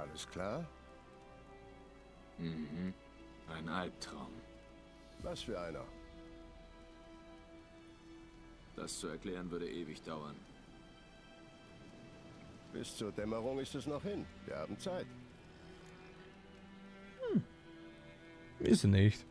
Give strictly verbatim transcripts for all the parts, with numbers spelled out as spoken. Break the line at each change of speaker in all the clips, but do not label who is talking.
Alles klar?
Mhm. Ein Albtraum.
Was für einer?
Das zu erklären würde ewig dauern.
Bis zur Dämmerung ist es noch hin. Wir haben Zeit.
Hm. Ist nicht.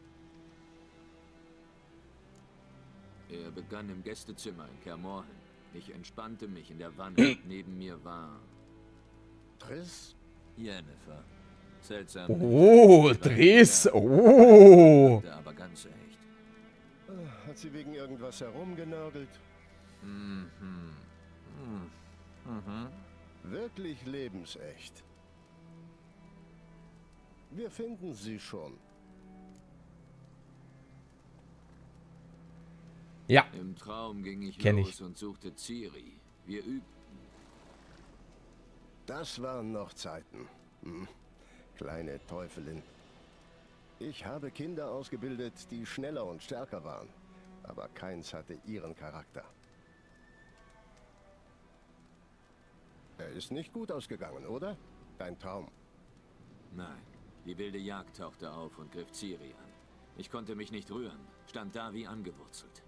Er begann im Gästezimmer in Kaer Morhen. Ich entspannte mich in der Wanne. Neben mir war...
Triss?
Yennefer. Seltsam.
Oh, Triss. Oh.
Aber ganz echt.
Hat sie wegen irgendwas herumgenörgelt?
Mhm. Mhm. Mhm.
Wirklich lebensecht. Wir finden sie schon.
Ja.
Im Traum ging ich
Kenn
los
ich.
und suchte Ciri. Wir übten.
Das waren noch Zeiten. Hm. Kleine Teufelin. Ich habe Kinder ausgebildet, die schneller und stärker waren. Aber keins hatte ihren Charakter. Er ist nicht gut ausgegangen, oder? Dein Traum.
Nein. Die wilde Jagd tauchte auf und griff Ciri an. Ich konnte mich nicht rühren. Stand da wie angewurzelt.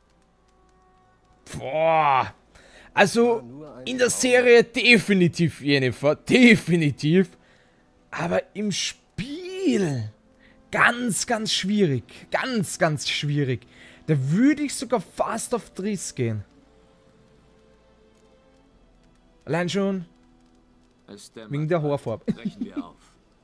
Boah. Also, in der Serie definitiv Yennefer. Definitiv. Aber im Spiel ganz, ganz schwierig. Ganz, ganz schwierig. Da würde ich sogar fast auf Triss gehen. Allein schon wegen der Haarfarbe.
Brechen wir auf.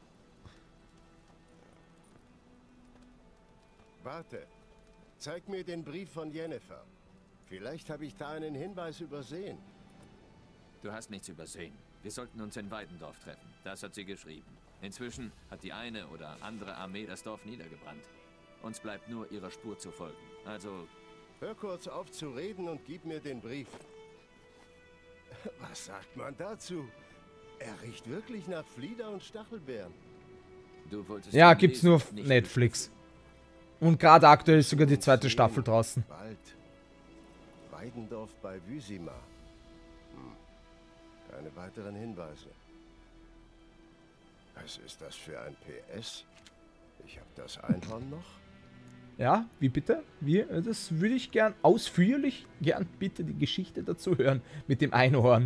Warte. Zeig mir den Brief von Yennefer. Vielleicht habe ich da einen Hinweis übersehen.
Du hast nichts übersehen. Wir sollten uns in Weidendorf treffen. Das hat sie geschrieben. Inzwischen hat die eine oder andere Armee das Dorf niedergebrannt. Uns bleibt nur ihrer Spur zu folgen. Also...
Hör kurz auf zu reden und gib mir den Brief. Was sagt man dazu? Er riecht wirklich nach Flieder und Stachelbeeren.
Du wolltest
Ja,
ihn
gibt's
lesen,
nur auf
nicht
Netflix. Und gerade aktuell ist sogar die zweite Staffel draußen.
Bald. Weidendorf bei Vizima. Hm. Keine weiteren Hinweise. Was ist das für ein P S? Ich habe das Einhorn noch.
Ja, wie bitte? Wie? Das würde ich gern ausführlich, gern bitte die Geschichte dazu hören mit dem Einhorn.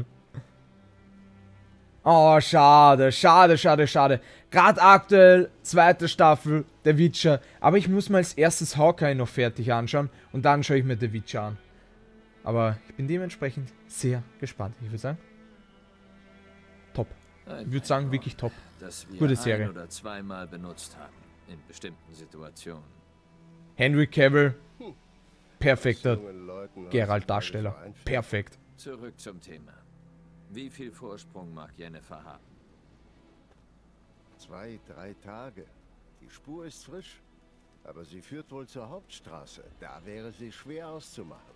Oh, schade, schade, schade, schade. Gerade aktuell, zweite Staffel, der Witcher. Aber ich muss mal als erstes Hawkeye noch fertig anschauen und dann schaue ich mir The Witcher an. Aber ich bin dementsprechend sehr gespannt. Ich würde sagen, top. Ich würde sagen, wirklich top.
Das wir
Gute Serie.
ein- oder zweimal benutzt haben. In bestimmten Situationen.
Henry Cavill, perfekter
Jungen Leuten aus
Geralt-Darsteller.
Frage vereinfacht.
Perfekt.
Zurück zum Thema. Wie viel Vorsprung mag Yennefer haben?
Zwei, drei Tage. Die Spur ist frisch. Aber sie führt wohl zur Hauptstraße. Da wäre sie schwer auszumachen.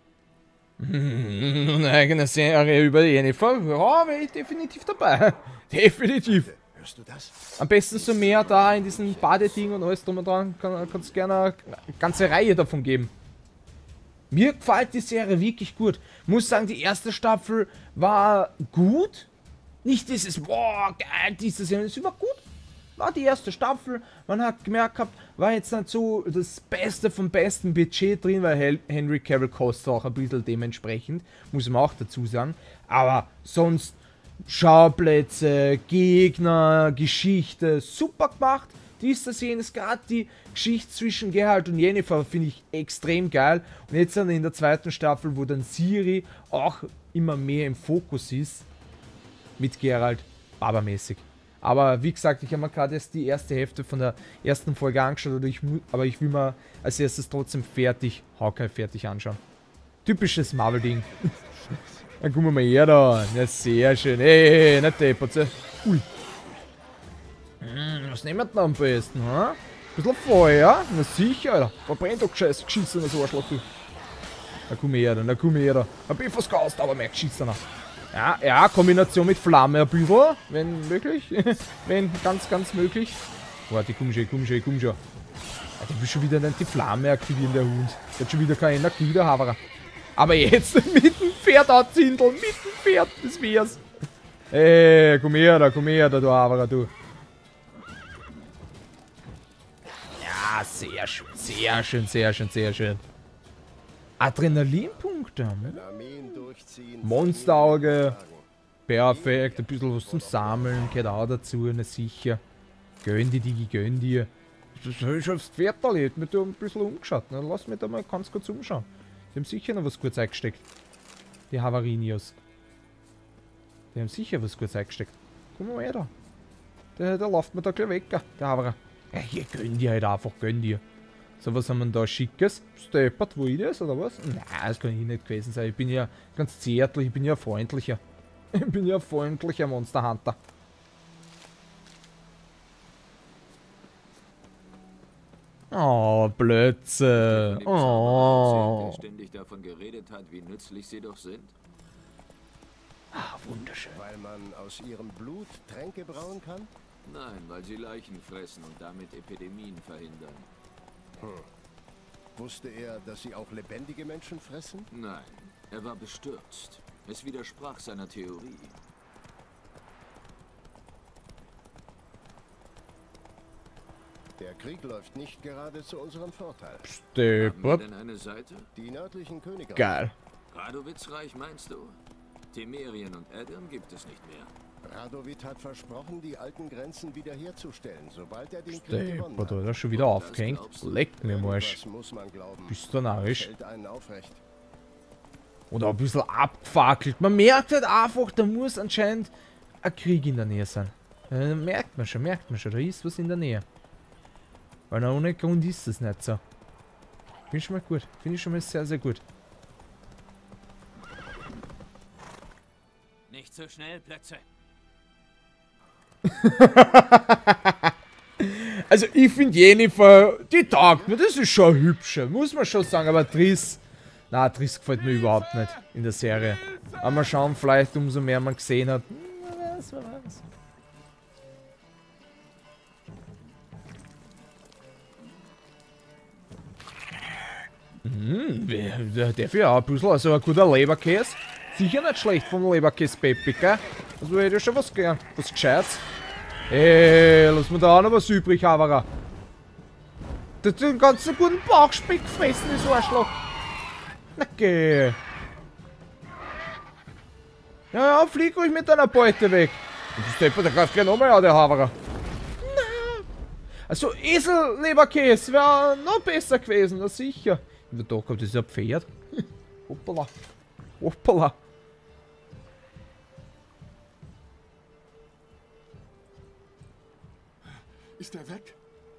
Eine eigene Serie über Yennefer, ja, wäre ich definitiv dabei. Definitiv.
Hörst du das?
Am besten so mehr da in diesem Badeding und alles drum und dran. Kann es gerne eine ganze Reihe davon geben. Mir gefällt die Serie wirklich gut. Muss sagen, die erste Staffel war gut. Nicht dieses, boah, geil, diese Serie. Es war gut. War die erste Staffel. Man hat gemerkt gehabt, war jetzt nicht so das Beste vom besten Budget drin, weil Hel Henry Cavill kostet auch ein bisschen dementsprechend. Muss man auch dazu sagen. Aber sonst Schauplätze, Gegner, Geschichte, super gemacht. Dies, das, jenes, gerade die Geschichte zwischen Geralt und Yennefer finde ich extrem geil. Und jetzt dann in der zweiten Staffel, wo dann Ciri auch immer mehr im Fokus ist, mit Geralt, barbermäßig. Aber wie gesagt, ich habe mir gerade erst die erste Hälfte von der ersten Folge angeschaut, oder ich, aber ich will mir als erstes trotzdem fertig, Hawkeye fertig anschauen. Typisches Marvel-Ding. Dann gucken wir mal her da. Ja, sehr schön. Ey, nicht deppert. Ui. Hm, was nehmen wir denn am besten, ha? Ein bisschen Feuer? Na sicher, Alter. Verbrennt doch scheiß geschissenes Arschloch, du. Na komm her da, na komm her da. Hab ich fast gaust, aber mehr geschissener. Ja, ja, Kombination mit Flamme ein bisschen, wenn möglich. Wenn ganz, ganz möglich. Warte, komm schon, komm schon, komm schon. Alter, ich will schon wieder nicht die Flamme aktivieren, der Hund. Der hat schon wieder keine Energie, der Haverer. Aber jetzt mit dem Pferd anzindeln, mit dem Pferd, das wär's. Ey, komm her da, komm her da, du Haverer, du. Ja, sehr schön, sehr schön, sehr schön, sehr schön. Adrenalinpunkte, ne? Monsterauge. Perfekt, ein bisschen was zum Sammeln, gehört auch dazu, ne, sicher. Gönn die, Digi, gönn dir. Das hab ich schon aufs Pferd erlebt, mir da ein bisschen umgeschaut, ne? Lass mich da mal ganz kurz umschauen. Die haben sicher noch was Gutes eingesteckt. Die Havarinios. Die haben sicher was Gutes eingesteckt. Guck mal her da. Der, der läuft mir da gleich weg, der Havarer. Ja, hier, gönn dir halt einfach, gönn dir. So, was haben wir da Schickes? Steppert, wo ich das, oder was? Nein, das kann ich nicht gewesen sein. Ich bin ja ganz zärtlich, ich bin ja freundlicher. Ich bin ja freundlicher Monster Hunter. Oh, Blötze. Oh.
Der ständig davon geredet hat, wie nützlich sie doch sind.
Ah, wunderschön.
Weil man aus ihrem Blut Tränke brauen kann?
Nein, weil sie Leichen fressen und damit Epidemien verhindern.
Hm. Wusste er, dass sie auch lebendige Menschen fressen?
Nein, er war bestürzt. Es widersprach seiner Theorie.
Der Krieg läuft nicht gerade zu unserem Vorteil.
Haben wir
Steppert.
denn eine Seite?
Die nördlichen Königreiche.
Geil.
Radowitzreich meinst du? Temerien und Edirn gibt es nicht mehr.
Radovid hat versprochen, die alten Grenzen wiederherzustellen, sobald er den Krieg gewonnen
Steppert,
hat.
oder? Schon wieder aufgehängt. Leck mir am Arsch.
Das muss man glauben.
Bist du narrisch?
Hält einen aufrecht.
Oder ein bisschen abgefackelt. Man merkt halt einfach, da muss anscheinend ein Krieg in der Nähe sein. Ja, merkt man schon, merkt man schon, da ist was in der Nähe. Weil ohne Grund ist es nicht so. Finde ich schon mal gut. Finde ich schon mal sehr, sehr gut.
Nicht so schnell, Plätze.
Also ich finde Jennifer, die taugt mir, das ist schon hübscher, muss man schon sagen, aber Triss, na Triss gefällt mir überhaupt nicht in der Serie. Aber mal schauen, vielleicht umso mehr man gesehen hat. Hm, wer weiß, wer weiß. Hm, der dafür ja auch ein bisschen, also ein guter Leberkäse. Sicher nicht schlecht vom Leberkäse Peppi, gell? Also hätte ich schon was gern, was Gescheites. Ey, lass mir da auch noch was übrig, Haverer. Der hat den ganzen guten Bauchspeck gefressen, das Arschloch. Na geh. Ja, ja, flieg ruhig mit deiner Beute weg. Und das Stepper, der greift gleich nochmal an, der Haverer. Na. Also Eselleberkäse wäre noch besser gewesen, na sicher. Ich hab doch gehabt, das ist ein Pferd. Hoppala. Hoppala.
Ist er weg?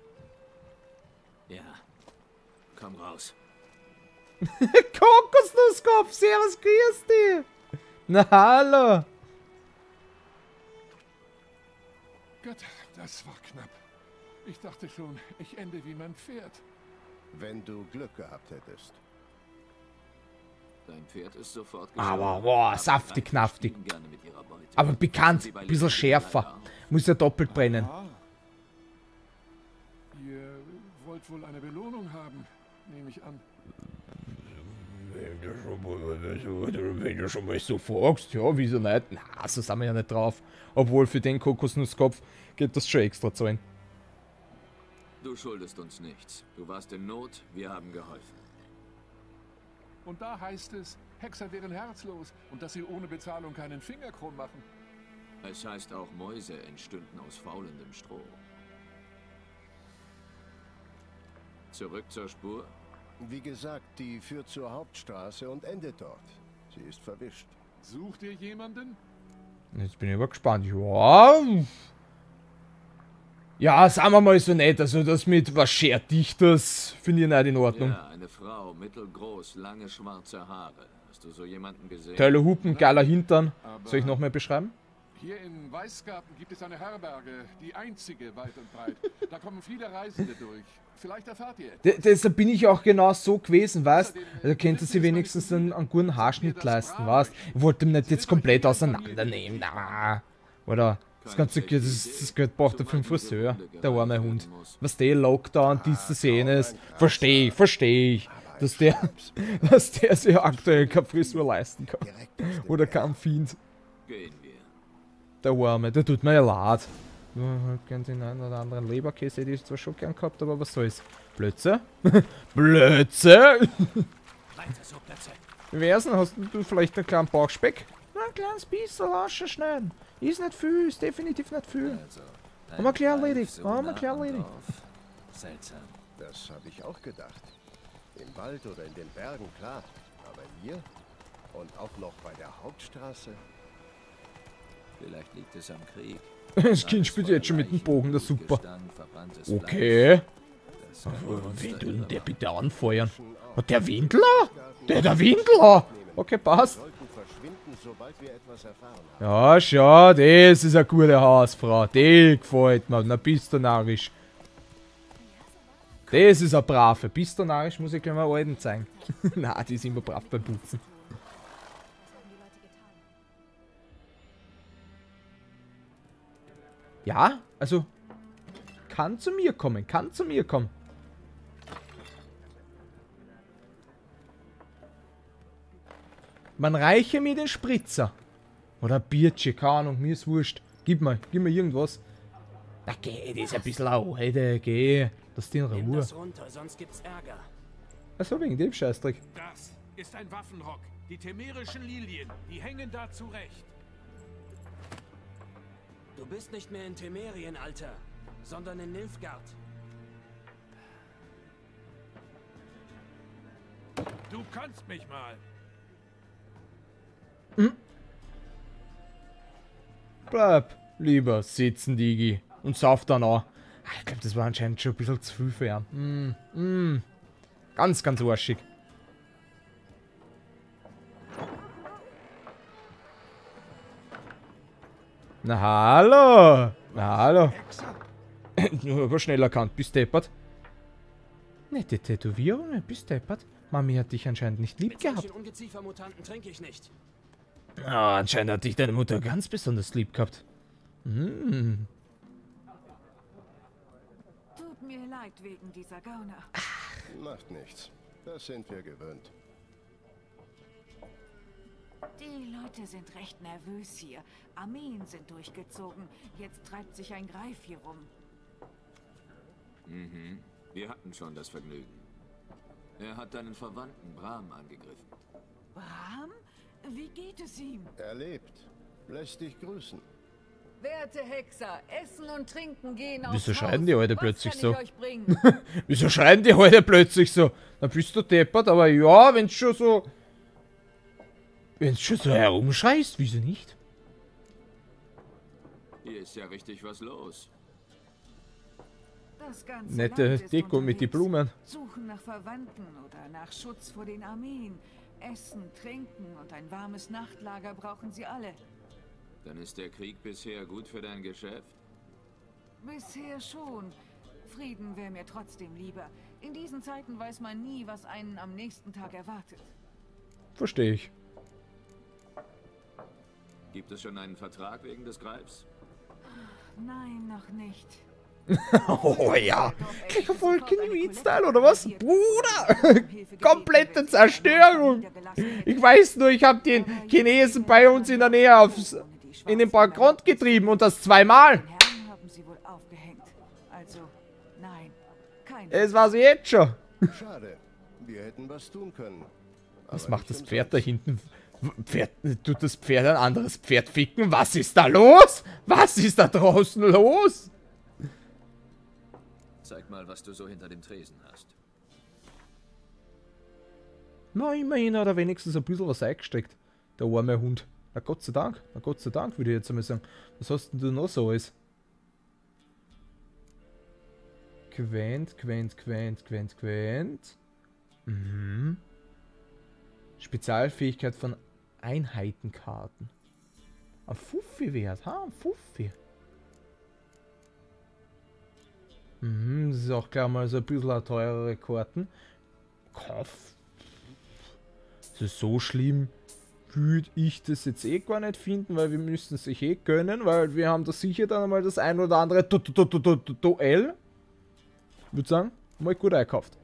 Ja. Komm raus.
Kokosnusskopf, servus, grüß dich. Na hallo.
Gott, das war knapp. Ich dachte schon, ich ende wie mein Pferd.
Wenn du Glück gehabt hättest.
Dein Pferd ist sofort
Aber boah,
Aber
saftig,
Reiche
knaftig.
spielen gerne mit ihrer Beute.
Aber bekannt,
Sie bei
ein bisschen
Lichtblick
schärfer.
leider auf.
Muss ja doppelt brennen.
Ah. Ihr wollt wohl eine Belohnung haben, nehme ich an.
Wenn du schon mal so fragst, ja, wieso nicht? Na, so sind wir ja nicht drauf. Obwohl für den Kokosnusskopf geht das schon extra zahlen.
Du schuldest uns nichts. Du warst in Not, wir haben geholfen.
Und da heißt es, Hexer wären herzlos und dass sie ohne Bezahlung keinen Finger krumm machen.
Es heißt auch, Mäuse entstünden aus faulendem Stroh. Zurück zur Spur.
Wie gesagt, die führt zur Hauptstraße und endet dort. Sie ist verwischt.
Sucht ihr jemanden?
Jetzt bin ich aber gespannt. Ja. Ja, sagen wir mal so nett. Also das mit was schert dich, das finde ich nicht in Ordnung.
Ja, eine Frau, mittelgroß, lange schwarze Haare. Hast du so jemanden gesehen?
Teile Hupen, geiler Hintern.
Aber
Soll ich noch mehr beschreiben?
hier in Weißgarten gibt es eine Herberge, die einzige weit und breit. Da kommen viele Reisende durch. Vielleicht erfahrt ihr etwas.
D deshalb bin ich auch genau so gewesen, weißt? Da könnte sie wenigstens einen, einen guten Haarschnitt leisten, weißt? Ich wollte ihn nicht jetzt komplett auseinandernehmen, na. Oder das ganze Geld, das, das Geld braucht er für den Friseur, der arme Hund. Was der Lockdown, dieses, jenes, verstehe ich, verstehe ich. Dass der, dass der sich aktuell keine Frisur leisten kann. Oder kein Fiend.
Gehen wir.
Der Arme, der tut mir ja leid. Ja, halt gern den einen oder anderen Leberkäse, hätte ich zwar schon gern gehabt, aber was soll's. Blötze? Blötze?
Weiter so, Plätze.
Wie wär's denn? Hast du vielleicht einen kleinen Bauchspeck? Na, ein kleines bisschen rasch schneiden. Ist nicht viel, ist definitiv nicht viel.
Also,
Haben wir klar
ein
erledigt,
Greif so
haben wir
nah
klar
am
erledigt.
Dorf. Seltsam.
Das habe ich auch gedacht. Im Wald oder in den Bergen, klar. Aber hier? Und auch noch bei der Hauptstraße?
Vielleicht liegt es am Krieg.
Das Kind spielt jetzt schon mit dem Bogen, das ist super.
Gestank, verbranntes
Okay.
Fleisch. Das kann uns
Wen
da
tun der
übermachen.
bitte anfeuern? Hat der Windler? Der der Windler! Okay, passt.
Sollten verschwinden, sobald wir etwas erfahren haben.
Ja, schau, das ist eine gute Hausfrau. Die gefällt mir. Na, bist du narrisch. Das ist eine brave. Bist du narrisch, muss ich gleich mal alten zeigen. Na, die ist immer brav beim Putzen. Ja, also kann zu mir kommen, kann zu mir kommen. Man reiche mir den Spritzer. Oder Bierchen, keine Ahnung, mir ist wurscht. Gib mal, gib mir irgendwas. Na geh, das ist ein bisschen Aude, geh. Das ist die in
Nimm
Ruhe.
das runter, sonst gibt's Ärger.
Achso, wegen dem Scheißdreck.
Das ist ein Waffenrock. Die temerischen Lilien, die hängen da zurecht.
Du bist nicht mehr in Temerien, Alter, sondern in Nilfgaard.
Du kannst mich mal.
Bleib lieber sitzen, Digi. Und sauf dann auch. Ah, ich glaube, das war anscheinend schon ein bisschen zu viel für ihn. Mm, mm. Ganz, ganz arschig. Na hallo. Na hallo. Nur aber schnell erkannt, bist deppert. Nette Tätowierung, bist deppert. Mami hat dich anscheinend nicht lieb
Mit
gehabt.
solchen Ungeziefermutanten trinke ich nicht.
Ah, anscheinend hat dich deine Mutter ganz besonders lieb gehabt. Mm.
Tut mir leid wegen dieser Gauner.
Macht nichts. Das sind wir gewöhnt.
Die Leute sind recht nervös hier. Armeen sind durchgezogen. Jetzt treibt sich ein Greif hier rum.
Mhm. Wir hatten schon das Vergnügen. Er hat deinen Verwandten Bram angegriffen.
Bram? Wie geht es ihm?
Er lebt. Lässt dich grüßen.
Werte Hexer, Essen und Trinken gehen auf.
Wieso schreien die heute
Was
plötzlich
kann
so?
ich euch bringen?
Wieso schreien die heute plötzlich so? Da bist du deppert, aber ja, wenn's schon so... Wenn's schon so herumschreist, wieso nicht?
Hier ist ja richtig was los.
Das ganze
Nette
Land ist
Deko mit den
unterwegs.
Blumen.
Suchen nach Verwandten oder nach Schutz vor den Armeen. Essen, Trinken und ein warmes Nachtlager brauchen sie alle.
Dann ist der Krieg bisher gut für dein Geschäft?
Bisher schon. Frieden wäre mir trotzdem lieber. In diesen Zeiten weiß man nie, was einen am nächsten Tag erwartet.
Verstehe ich.
Gibt es schon einen Vertrag wegen des Greifs?
Nein, noch nicht.
Oh ja. Gleich auf Vulcan-Style oder was? Bruder! Komplette Zerstörung! Ich weiß nur, ich habe den Chinesen bei uns in der Nähe aufs, in den Bankrott getrieben und das zweimal.
Den Herrn haben sie wohl aufgehängt. Also, nein, kein.
Es war sie jetzt schon.
Schade. Wir hätten was tun können.
Was
Aber
macht
nicht
das Pferd da
umsonst.
hinten? Pferd, tut das Pferd ein anderes Pferd ficken? Was ist da los? Was ist da draußen los?
Zeig mal, was du so hinter dem Tresen hast.
Na, immerhin hat er wenigstens ein bisschen was eingesteckt. Der arme Hund. Na Gott sei Dank. Na Gott sei Dank, würde ich jetzt einmal sagen. Was hast denn du noch so alles? Quent, Quent, Quent, Quent, Quent. Mhm. Spezialfähigkeit von Einheitenkarten. Ein Fuffi wert, ha? Ein Fuffi. Mhm, das ist auch klar mal so ein bisschen eine teurere Karten. Kauf. Das ist so schlimm, würde ich das jetzt eh gar nicht finden, weil wir müssen es sich eh gönnen, weil wir haben da sicher dann einmal das ein oder andere Du- Du- Du- Du- Du- Duell. Ich würde sagen, mal gut einkauft.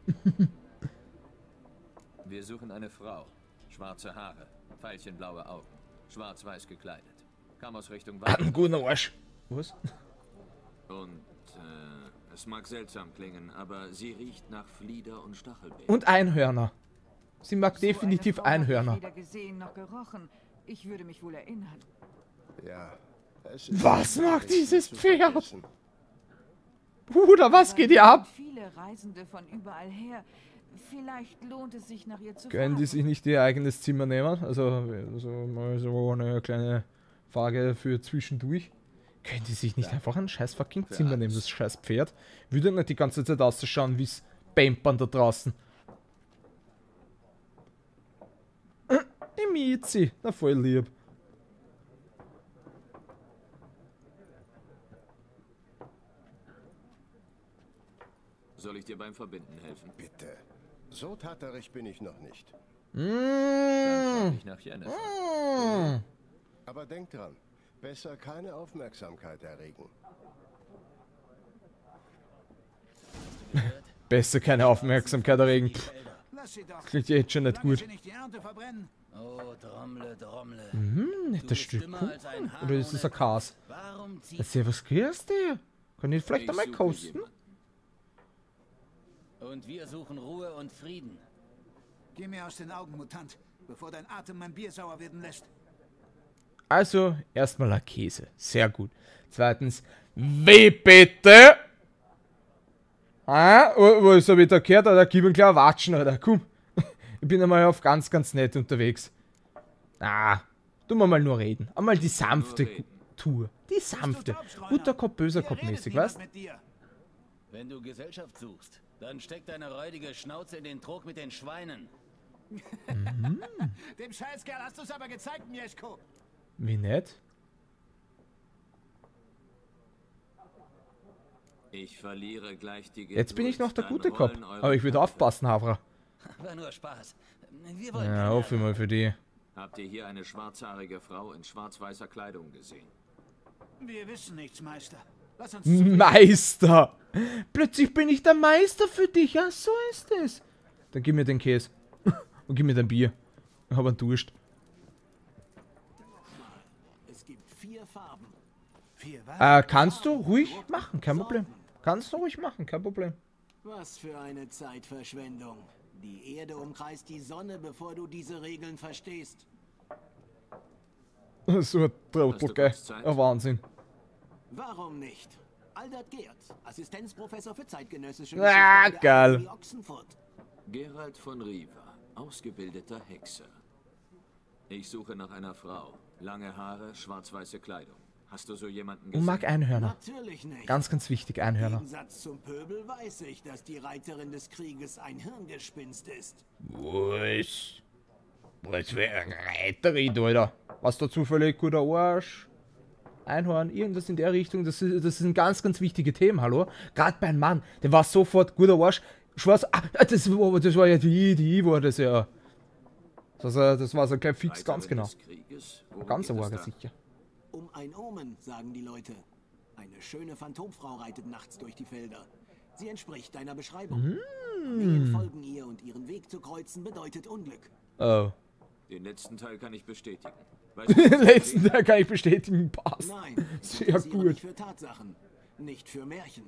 Wir suchen eine Frau. Schwarze Haare, veilchenblaue Augen, schwarz-weiß gekleidet. Kam aus Richtung
Hat einen
Weiden.
guten Arsch. Was?
Und äh, es mag seltsam klingen, aber sie riecht nach Flieder und Stachelbeeren.
Und Einhörner. Sie mag
So eine
definitiv
Frau hab ich
Einhörner.
weder gesehen noch gerochen. Ich würde mich wohl erinnern.
Ja. Es ist
Was macht
nicht
dieses
zu
Pferd?
vergessen.
Bruder, was
Aber
geht
hier
hier ab?
sind viele Reisende von überall her. Vielleicht lohnt es sich, nach ihr zu
Können die
fragen.
sich nicht ihr eigenes Zimmer nehmen? Also, also mal so eine kleine Frage für zwischendurch. Können die sich nicht einfach ein scheiß fucking
Für
Zimmer nehmen,
alles.
das scheiß Pferd? Würde nicht die ganze Zeit ausschauen, wie es pampern da draußen. Äh, Die Miezi, na voll lieb.
Soll ich dir beim Verbinden helfen?
Bitte. So taterig bin ich noch nicht.
Dann
Mmh.
frag ich nach Jennifer.
Mmh.
Aber denk dran, besser keine Aufmerksamkeit erregen.
Besser keine Aufmerksamkeit erregen. Pff,
Lass sie doch.
klingt jetzt schon nicht
Solange
gut.
sie nicht die Ernte verbrennen.
Oh, Drommle, Drommle.
Hm,
Du
nettes
bist
Stück
dümmer
Kuchen.
als ein Hahn
Oder ist das ein
ohne
Kas?
Kopf. Warum zieht
Erzähl, was kriegst du? Kann ich vielleicht
Ich
einmal
suche
kosten?
jemanden.
Und wir suchen Ruhe und Frieden.
Geh mir aus den Augen, Mutant, bevor dein Atem mein Bier sauer werden lässt.
Also, erstmal ein Käse. Sehr gut. Zweitens, wie bitte? Ah, was hab ich da gehört? Alter, gib ihm klar Watschen, Alter. Komm. Ich bin einmal auf ganz, ganz nett unterwegs. Ah, tun wir mal nur reden. Einmal die sanfte
reden.
Tour. Die sanfte. Guter Kopf, böser
Hier
Kopf
redet
mäßig,
niemand
weißt?
mit dir.
Wenn du Gesellschaft suchst, dann steck deine räudige Schnauze in den Trog mit den Schweinen.
Dem Scheißkerl hast du's aber gezeigt, Mieszko.
Wie nett?
Ich verliere gleich die Geduld.
Jetzt bin ich noch der
dann
gute Kopf.
rollen eure
Aber ich würde
Köpfe.
aufpassen, Havra.
War nur Spaß. Wir wollen
Ja,
keine
hoffe ich mal für die.
Habt ihr hier eine schwarzhaarige Frau in schwarz-weißer Kleidung gesehen?
Wir wissen nichts, Meister. Lass uns
Meister! Plötzlich bin ich der Meister für dich. Ja, so ist es. Dann gib mir den Käse. Und gib mir dein Bier. Ich hab einen Durst.
Es gibt vier Farben.
Vier was?
Äh, kannst du ruhig machen, kein Problem. Kannst du ruhig machen, kein Problem.
Was für eine Zeitverschwendung. Die Erde umkreist die Sonne, bevor du diese Regeln verstehst.
So ein Trottel,
Hast du
gell?
kurz Zeit?
Ein Wahnsinn.
Warum nicht? Aldert Geert, Assistenzprofessor für zeitgenössische
Ah,
an der
geil.
Akademie Oxenfurt.
Gerald von Riva, ausgebildeter Hexer. Ich suche nach einer Frau. Lange Haare, schwarz-weiße Kleidung. Hast du so jemanden
Und
gesehen?
mag Einhörner.
Natürlich nicht.
Ganz, ganz wichtig,
Im
Einhörner.
Gegensatz zum Pöbel weiß ich, dass die Reiterin des Krieges ein Hirngespinst ist.
Was? Was für eine Reiterin, Alter? Was da zufällig guter Arsch? Einhorn, irgendwas in der Richtung. Das, ist, das sind ganz, ganz wichtige Themen, hallo? Gerade bei einem Mann, der war sofort guter Arsch. Schwarz. Ah, das war, das war ja die, die war das ja. Das, war- das war so gleich fix,
Reiterin
ganz genau.
des Krieges? Worum
Ganz
geht es
arger
da?
sicher.
Um ein Omen, sagen die Leute. Eine schöne Phantomfrau reitet nachts durch die Felder. Sie entspricht deiner Beschreibung.
Mm.
Armeen folgen ihr und ihren Weg zu kreuzen bedeutet Unglück.
Oh.
Den letzten Teil kann ich bestätigen. Weißt du,
Den letzten Teil kann ich bestätigen, passt.
Nein, ich
Sehr
interessiere
gut.
mich für Tatsachen, nicht für Märchen.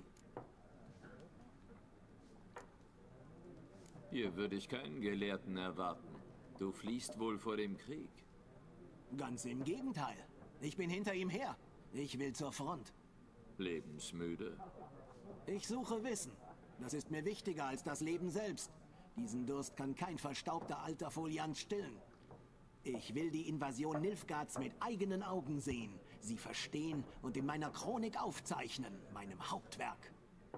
hier würde ich keinen Gelehrten erwarten. Du fliehst wohl vor dem Krieg.
Ganz im Gegenteil. Ich bin hinter ihm her. Ich will zur Front.
Lebensmüde.
Ich suche Wissen. Das ist mir wichtiger als das Leben selbst. Diesen Durst kann kein verstaubter alter Foliant stillen. Ich will die Invasion Nilfgaards mit eigenen Augen sehen, sie verstehen und in meiner Chronik aufzeichnen, meinem Hauptwerk.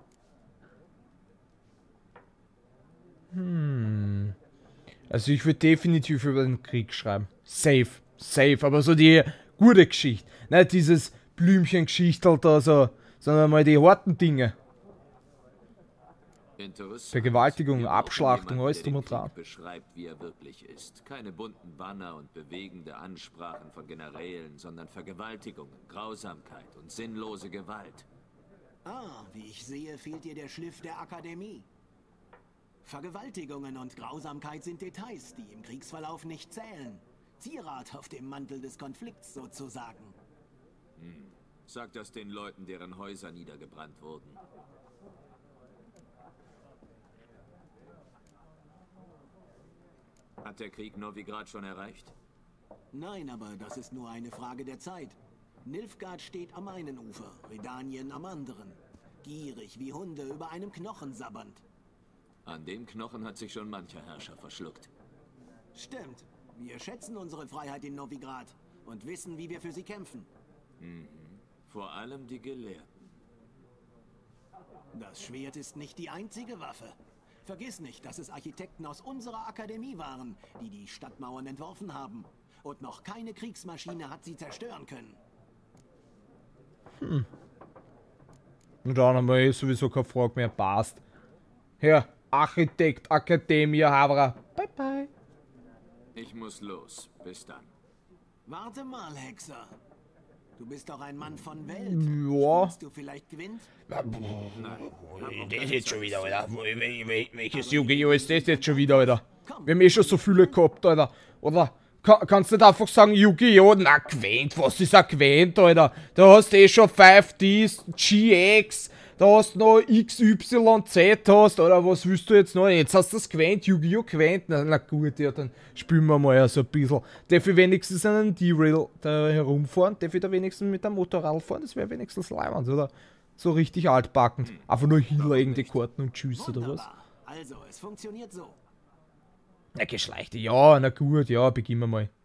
Also ich würde definitiv über den Krieg schreiben. Safe. Safe. Aber so die gute Geschichte. Nicht dieses Blümchen-Geschichtel da so, sondern mal die harten Dinge.
Interessant.
Vergewaltigung,
Wir brauchen
Abschlachtung,
jemanden,
alles
der
drum
den
und dran.
Krieg beschreibt, wie er wirklich ist. Keine bunten Banner und bewegende Ansprachen von Generälen, sondern Vergewaltigungen, Grausamkeit und sinnlose Gewalt.
Ah, wie ich sehe, fehlt dir der Schliff der Akademie. Vergewaltigungen und Grausamkeit sind Details, die im Kriegsverlauf nicht zählen. Zierat auf dem Mantel des Konflikts sozusagen.
Hm. Sag das den Leuten, deren Häuser niedergebrannt wurden. Hat der Krieg Novigrad schon erreicht?
Nein, aber das ist nur eine Frage der Zeit. Nilfgaard steht am einen Ufer, Redanien am anderen. Gierig wie Hunde über einem Knochen sabbernd.
An dem Knochen hat sich schon mancher Herrscher verschluckt.
Stimmt. Wir schätzen unsere Freiheit in Novigrad und wissen, wie wir für sie kämpfen.
Mhm. Vor allem die Gelehrten.
Das Schwert ist nicht die einzige Waffe. Vergiss nicht, dass es Architekten aus unserer Akademie waren, die die Stadtmauern entworfen haben. Und noch keine Kriegsmaschine hat sie zerstören können.
Hm. Und dann haben wir eh sowieso keine Frage mehr. Passt. Herr Architekt, Akademie, Haberer. Bye, bye.
Ich muss los. Bis dann.
Warte mal, Hexer. Du bist doch ein Mann von Welt.
Ja.
Spielst du vielleicht Gwent?
Das ist jetzt schon wieder, Alter. Welches Yu-Gi-Oh! Ist das jetzt schon wieder, Alter? Wir haben eh schon so viele gehabt, Alter. Oder kann, kannst du nicht einfach sagen Yu-Gi-Oh! Na, Gwent, was ist ein Gwent, Alter? Da hast du eh schon fünf D, G X, da hast du noch X Y Z hast, oder was willst du jetzt noch? Jetzt hast du das Gwent, Yu-Gi-Oh! Gwent. Na, na gut, ja, dann spielen wir mal ja so ein bisschen. Darf ich wenigstens einen D-Rail da herumfahren? Darf ich da wenigstens mit dem Motorrad fahren? Das wäre wenigstens leibend, oder? So richtig altbackend. Einfach nur hinlegen die Karten und tschüss, oder was?
Also, es funktioniert so.
Na, Geschleichte, ja, na gut, ja, beginnen wir mal.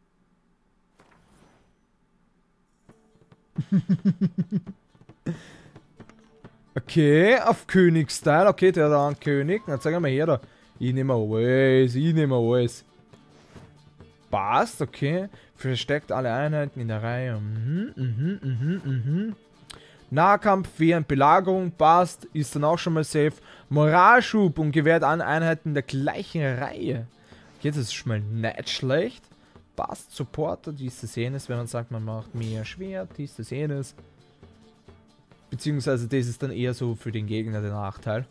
Okay, auf König-Style. Okay, der da ein König. Na, zeig mal her da. Ich nehme alles, ich nehme alles. Passt, okay. Versteckt alle Einheiten in der Reihe. Mhm, mhm, mhm, mhm. Nahkampf während Belagerung passt, ist dann auch schon mal safe. Moralschub und gewährt an Einheiten der gleichen Reihe. Okay, das ist schon mal nicht schlecht. Passt, Supporter, dieses jenes, wenn man sagt, man macht mehr Schwert, dieses jenes. Beziehungsweise das ist dann eher so für den Gegner der Nachteil.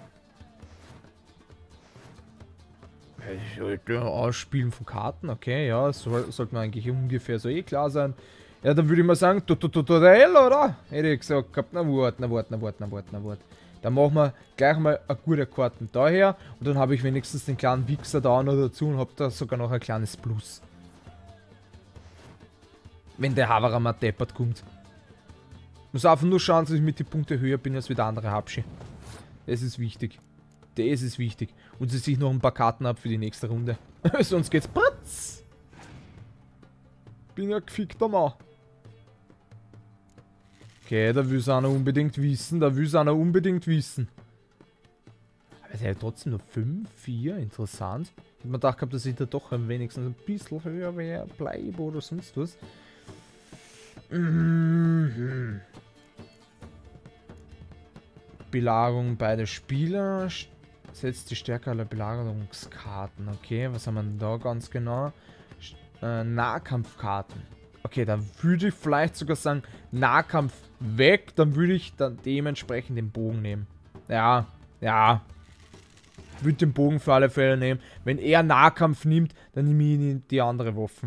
Ausspielen von Karten, okay, ja, das soll, sollte man eigentlich ungefähr so eh klar sein. Ja, dann würde ich mal sagen, Tutorial, oder? Hätte ich gesagt gehabt, na wart, na wart, na wart, na wart, na wart. Dann machen wir gleich mal eine gute Karten daher und dann habe ich wenigstens den kleinen Wichser da noch dazu und habe da sogar noch ein kleines Plus. Wenn der Haverer mal deppert kommt. Muss einfach nur schauen, dass ich mit den Punkten höher bin als wie der andere Habschi. Das ist wichtig. Das ist wichtig. Und sie sich noch ein paar Karten ab für die nächste Runde. Sonst geht's patz. Bin ja gefickter Mann. Okay, da will es einer unbedingt wissen. Da will es einer unbedingt wissen. Aber der hat trotzdem nur fünf, vier. Interessant. Ich hätte mir gedacht gehabt, dass ich da doch am wenigstens ein bisschen höher wäre, bleibe oder sonst was. Mhm. Belagerung beider Spieler. Setzt die Stärke aller Belagerungskarten. Okay, was haben wir denn da ganz genau? Äh, Nahkampfkarten. Okay, dann würde ich vielleicht sogar sagen, Nahkampf weg. Dann würde ich dann dementsprechend den Bogen nehmen. Ja, ja. Ich würde den Bogen für alle Fälle nehmen. Wenn er Nahkampf nimmt, dann nehme ich die andere Waffen.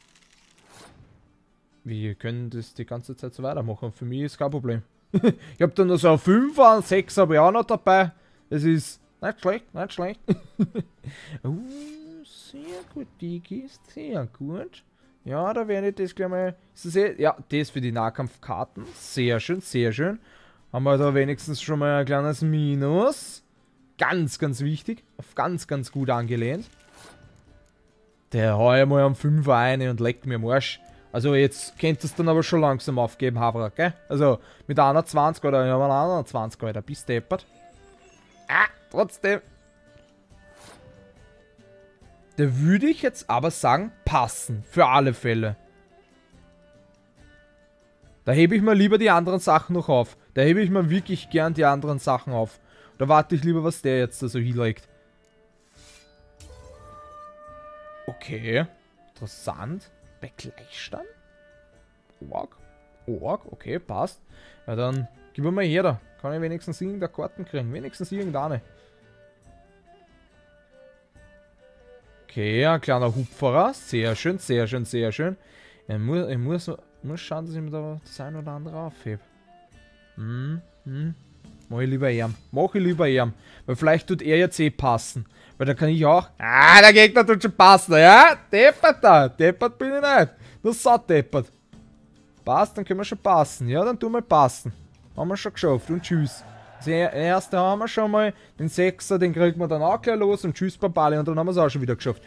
Wir können das die ganze Zeit so weitermachen. Für mich ist kein Problem. Ich habe dann noch so ein fünfer, ein sechser habe ich auch noch dabei. Es ist nicht schlecht, nicht schlecht. uh, sehr gut, Digis, sehr gut. Ja, da werde ich das gleich mal... Ist das eh? Ja, das für die Nahkampfkarten. Sehr schön, sehr schön. Haben wir da wenigstens schon mal ein kleines Minus. Ganz, ganz wichtig. Auf ganz, ganz gut angelehnt. Der hau ich mal am fünfer ein und leckt mir am Arsch. Also jetzt könnt ihr es dann aber schon langsam aufgeben, Haverer, gell? Also mit einundzwanzig oder ja, einundzwanzig, Alter, bis deppert. Ah, trotzdem. Da würde ich jetzt aber sagen, passen. Für alle Fälle. Da hebe ich mir lieber die anderen Sachen noch auf. Da hebe ich mir wirklich gern die anderen Sachen auf. Da warte ich lieber, was der jetzt da so hinlegt. Okay. Interessant. Bei Gleichstand? Org? Org? Okay, passt. Ja, dann gib mir mal her da. Kann ich wenigstens irgendeine Karten kriegen. Wenigstens irgendeine. Okay, ein kleiner Hupferer. Sehr schön, sehr schön, sehr schön. Ich muss, ich muss Muss schauen, dass ich mir da das ein oder andere aufhebe. Hm, hm. Mach ich lieber ihm. Mach ich lieber ihm. Weil vielleicht tut er jetzt eh passen. Weil da kann ich auch... Ah, der Gegner tut schon passen, ja? Deppert da. Deppert bin ich nicht. Nur satt deppert. Passt, dann können wir schon passen. Ja, dann tun wir passen. Haben wir schon geschafft. Und tschüss. Das erste haben wir schon mal. Den Sechser, den kriegen wir dann auch gleich los. Und tschüss, Babali. Und dann haben wir es auch schon wieder geschafft.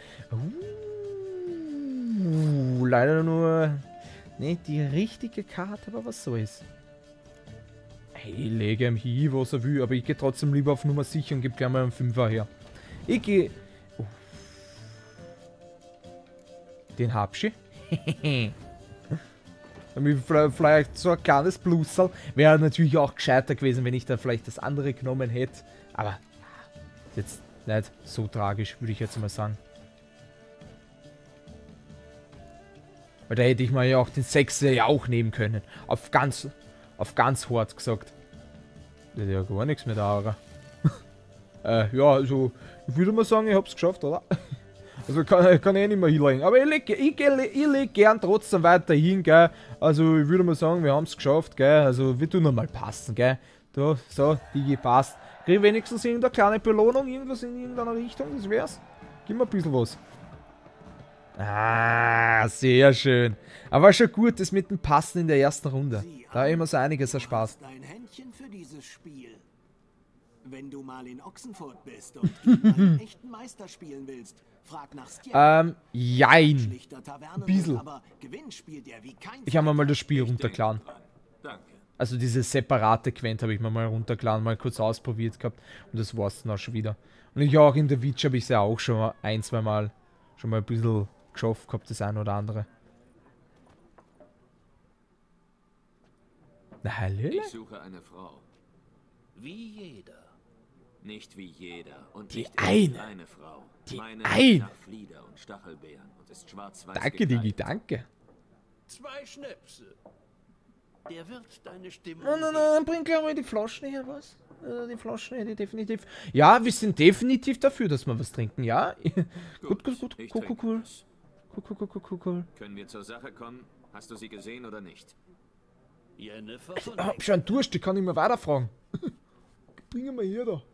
Uh, leider nur... Nicht die richtige Karte, aber was soll's. Hey, ich lege ihm hin, was er will, aber ich gehe trotzdem lieber auf Nummer sicher und gebe gleich mal einen Fünfer her. Ich gehe... Oh. Den hab ich. Vielleicht so ein kleines Plusserl. Wäre natürlich auch gescheiter gewesen, wenn ich da vielleicht das andere genommen hätte. Aber ist jetzt nicht so tragisch, würde ich jetzt mal sagen. Weil da hätte ich mal ja auch den Sechser ja auch nehmen können. Auf ganz, auf ganz hart gesagt. Das ist ja gar nichts mehr da, oder? äh, ja, also, ich würde mal sagen, ich hab's geschafft, oder? Also kann, kann ich nicht mehr hinlegen. Aber ich lege ich, ich leg gern trotzdem weiter hin, gell? Also ich würde mal sagen, wir haben es geschafft, gell? Also wir tun mal passen, gell? Da, so, Digi passt. Krieg ich wenigstens irgendeine kleine Belohnung, irgendwas in irgendeiner Richtung, das wär's. Gib mir ein bisschen was. Ah, sehr schön. Aber schon gut, das mit dem Passen in der ersten Runde. Da haben wir so einiges erspaßt.
Dein Händchen für dieses Spiel. Wenn du mal in Ochsenfurt bist und einen echten Meister spielen willst, frag nach Stjernen.
Ähm, jein. Ein bisschen.
Aber Gewinn spielt er wie kein
Ich habe mir mal das Spiel runtergeladen.
Danke.
Also dieses separate Quent habe ich mir mal runtergeladen, mal kurz ausprobiert gehabt. Und das war's dann auch schon wieder. Und ich auch in der Witch habe ich es ja auch schon mal ein, zwei Mal schon mal ein bisschen geschafft gehabt, das ein oder andere. Na, hallo?
Ich suche eine Frau.
Wie jeder.
Nicht wie jeder. Und
Die
nicht
eine.
eine Frau.
Die
Meine
eine.
nach Flieder und Stachelbeeren und ist schwarz-weiß
Danke, Digi,
gekleidet.
danke.
Zwei Schnäpse. Der wird deine Stimme.
Nein, nein, nein, bring gleich mal die Flaschen her, was? Äh, Die Flaschen her, die definitiv. Ja, wir sind definitiv dafür, dass wir was trinken, ja? Gut, gut, gut,
ich
cool, cool,
trinke
cool.
was.
Cool, cool, cool, cool, cool, cool.
Können wir zur Sache kommen? Hast du sie gesehen oder nicht?
Jennifer
Ich
von
hab schon einen Durst, ich kann nicht mehr weiterfragen. Bring mal her da.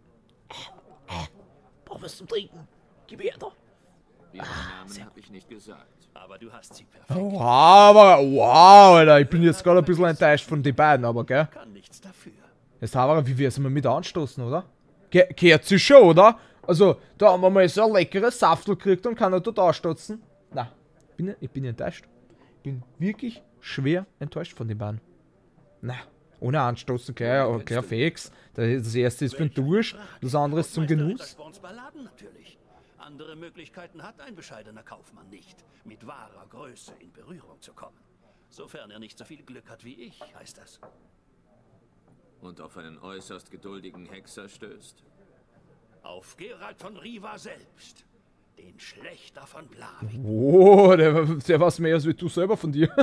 Brauch was zum Trinken. Gib her da.
Ihren Namen habe ich nicht gesagt.
Aber du hast sie perfekt.
Oh, aber, wow, Alter, ich bin jetzt gerade ein bisschen enttäuscht von den beiden, aber gell?
Kann nichts dafür.
Jetzt haben wir, wie wir es mal mit anstoßen, oder? Ge Gehört sie schon, oder? Also, da haben wir mal so ein leckeres Saftel gekriegt und kann er dort anstoßen. Na, bin, ich bin enttäuscht. Ich bin wirklich schwer enttäuscht von den beiden. Na, ohne Anstoßen, gleich, gleich fix. Das erste ist für den Durst, das andere ist zum Genuss.
Balladen natürlich. Andere Möglichkeiten hat ein bescheidener Kaufmann nicht, mit wahrer Größe in Berührung zu kommen. Sofern er nicht so viel Glück hat wie ich, heißt das.
Und auf einen äußerst geduldigen Hexer stößt?
Auf Geralt von Riva selbst. Den Schlächter von Blavik.
Oh, der, der war's mehr als wie du selber von dir.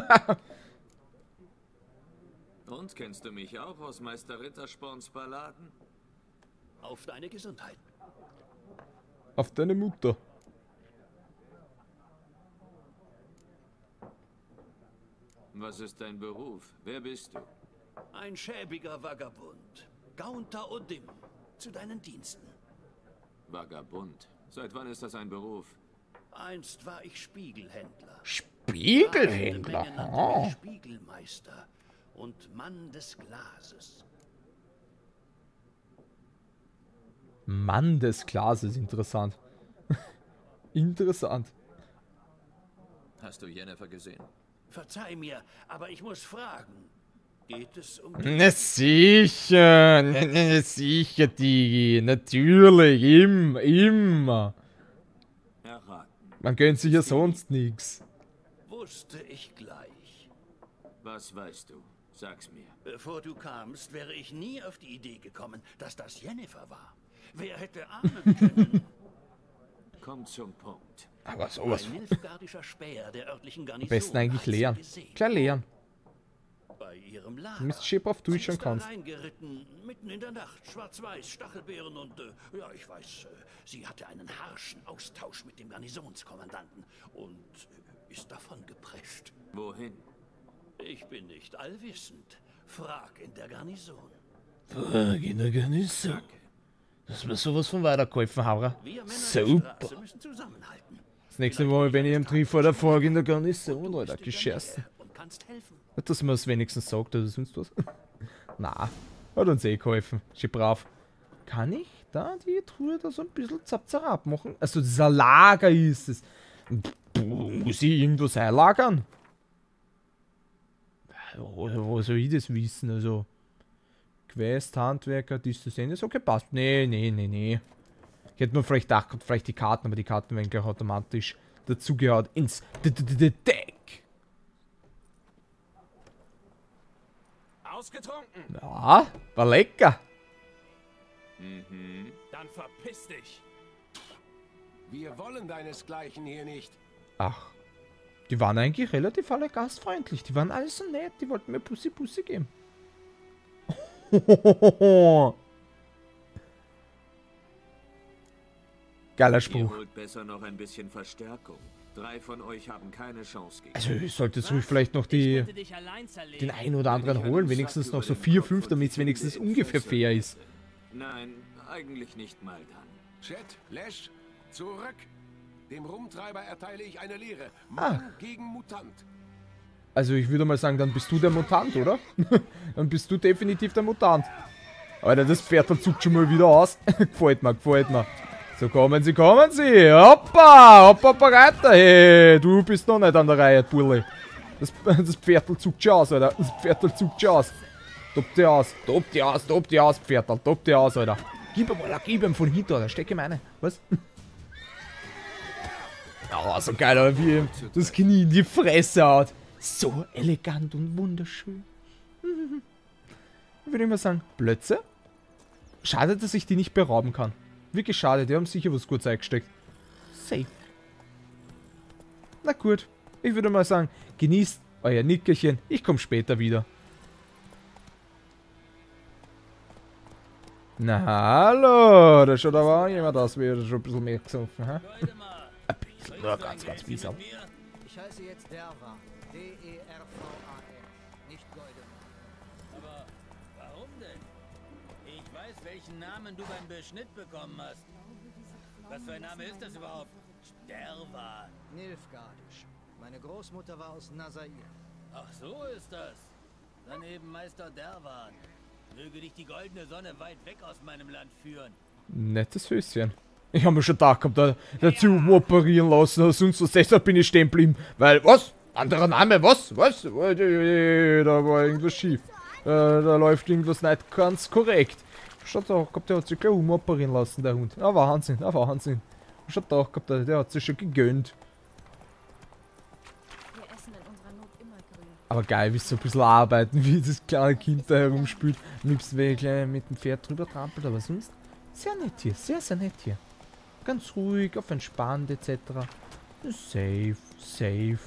Und kennst du mich auch aus Meister Rittersporns Balladen?
Auf deine Gesundheit.
Auf deine Mutter.
Was ist dein Beruf? Wer bist du?
Ein schäbiger Vagabund. Gaunter Odim. Zu deinen Diensten.
Vagabund. Seit wann ist das ein Beruf?
Einst war ich Spiegelhändler.
Spiegelhändler.
Mengen nannte
Oh.
mich Spiegelmeister und Mann des Glases.
Mann des Glases, interessant. Interessant.
Hast du Jennifer gesehen?
Verzeih mir, aber ich muss fragen. Geht es um die...
Na sicher, na, na, sicher, Digi. Natürlich, immer, immer.
Erraten.
Man gönnt sich ja sonst nichts.
Wusste ich gleich.
Was weißt du? Sag's mir.
Bevor du kamst, wäre ich nie auf die Idee gekommen, dass das Jennifer war. Wer hätte ahnen können?
Komm zum Punkt.
Aber sowas.
Ein nilfgaardischer Späher der örtlichen Garnison.
Am besten eigentlich
hat sie
leeren.
gesehen.
Klar leeren.
Bei ihrem
Du
Lager.
müsst Chip auf Twitch
Sie
schon
ist da
kannst.
reingeritten, mitten in der Nacht, schwarz-weiß, Stachelbeeren und, äh, ja, ich weiß, äh, sie hatte einen harschen Austausch mit dem Garnisonskommandanten und äh, ist davon geprescht.
Wohin?
Ich bin nicht allwissend. Frag in der Garnison.
Frag in der Garnison. Dass wir sowas von weitergeholfen haben.
Wir Männer
Super.
der Straße müssen zusammenhalten.
Das nächste Mal, wenn ich im Triff vor der Frage in der Garnison, Alter, gescherzen.
Und kannst helfen.
Nicht, dass man es wenigstens sagt oder sonst was. Na, hat uns eh geholfen. Schon brav. Kann ich da die Truhe da so ein bisschen zapzerab machen? Also, das ist ein Lager ist es. Muss ich irgendwas einlagern? Wo, wo soll ich das wissen? Also, Quest, Handwerker, dies zu sehen ist okay, passt. Nee, nee, nee, nee. Ich hätte mir vielleicht gedacht, vielleicht die Karten, aber die Karten werden gleich automatisch dazugehört ins Deck.
Ausgetrunken?
Ja, war lecker.
Mhm. Dann verpiss dich.
Wir wollen deinesgleichen hier nicht.
Ach, die waren eigentlich relativ alle gastfreundlich. Die waren alle so nett. Die wollten mir Pussy Pussy geben. Geiler Spruch.
Ihr holt besser noch ein bisschen Verstärkung. Drei von euch haben keine Chance gegen.
Also ich sollte jetzt ruhig vielleicht noch die den einen oder anderen holen. Wenigstens noch so vier, fünf, damit es wenigstens ungefähr fair ist.
Nein, eigentlich nicht mal dann.
Chet, Lash, zurück. Dem Rumtreiber erteile ich eine Lehre. Mann
Ah.
gegen Mutant.
Also ich würde mal sagen, dann bist du der Mutant, oder? Dann bist du definitiv der Mutant. Alter, das Pferd zuckt schon mal wieder aus. Gefällt mir, gefällt mir. So, kommen Sie, kommen Sie. Hoppa, hoppa, hoppa, reiter. Hey, du bist noch nicht an der Reihe, Burli. Das, das Pferdl zuckt schon aus, Alter. Das Pferdl zuckt schon aus. Topp die aus, topp die aus, topp die aus, Pferdl. Topp die aus, Alter. Gib ihm, Alter, gib ihm von hinten, Alter. Steck ihm eine. Was? Ja, so geil, Alter, wie ihm das Knie in die Fresse haut. So elegant und wunderschön. Ich würde immer sagen, Blötze. Schade, dass ich die nicht berauben kann. Wirklich schade, die haben sicher was Gutes eingesteckt. Safe. Na gut, ich würde mal sagen, genießt euer Nickerchen. Ich komme später wieder. Na hallo, da schaut aber auch jemand aus, wie er schon ein bisschen mehr gesoffen, hä? Ein bisschen, nur ganz, ganz bisschen.
Ich heiße jetzt Derva. D E R V A R. Nicht Goldemann.
Aber warum denn? Ich weiß, welchen Namen du beim Beschnitt bekommen hast. Was für ein Name ist das überhaupt? Derva.
Nilfgaardisch. Meine Großmutter war aus Nazair.
Ach, so ist das. Dann eben Meister Dervan. Möge dich die goldene Sonne weit weg aus meinem Land führen.
Nettes Höschen. Ich habe mir schon gedacht gehabt, da, dazu operieren lassen, sonst was, deshalb bin ich stehen geblieben. Weil, was? Anderer Name, was? Was? Da war irgendwas schief. Da, da läuft irgendwas nicht ganz korrekt. Schaut doch, gehabt, der hat sich gleich umoperieren lassen, der Hund. Ah, Wahnsinn, ah, Wahnsinn. Schaut doch, gehabt, der, der hat sich schon gegönnt.
Wir essen in unserer Not immer grün.
Aber geil, wie so ein bisschen arbeiten, wie das kleine Kind da herumspielt. Am liebsten wäre ich gleich mit dem Pferd drüber trampelt, aber sonst sehr nett hier, sehr, sehr nett hier. Ganz ruhig, auf entspannt et cetera. Safe, safe.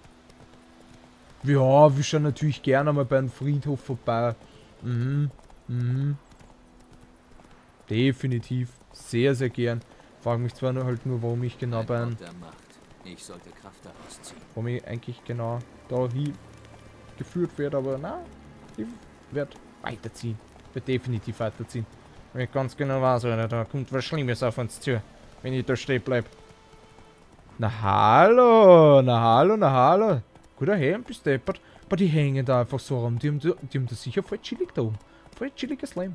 Ja, wir schauen natürlich gerne mal beim Friedhof vorbei. Mhm, mhm. Definitiv, sehr, sehr gern. Frage mich zwar nur halt nur, warum ich genau beim...
Ich sollte Kraft daraus ziehen.
Warum ich eigentlich genau da hin geführt werde, aber na, ich werde weiterziehen. Ich werde definitiv weiterziehen. Wenn ich ganz genau weiß, Alter, da kommt was Schlimmes auf uns zu, wenn ich da stehen bleib. Na hallo, na hallo, na hallo. Guter Helm, bist deppert. Aber die hängen da einfach so rum. Die haben, die haben das sicher voll chillig da oben. Voll chilliges Leben.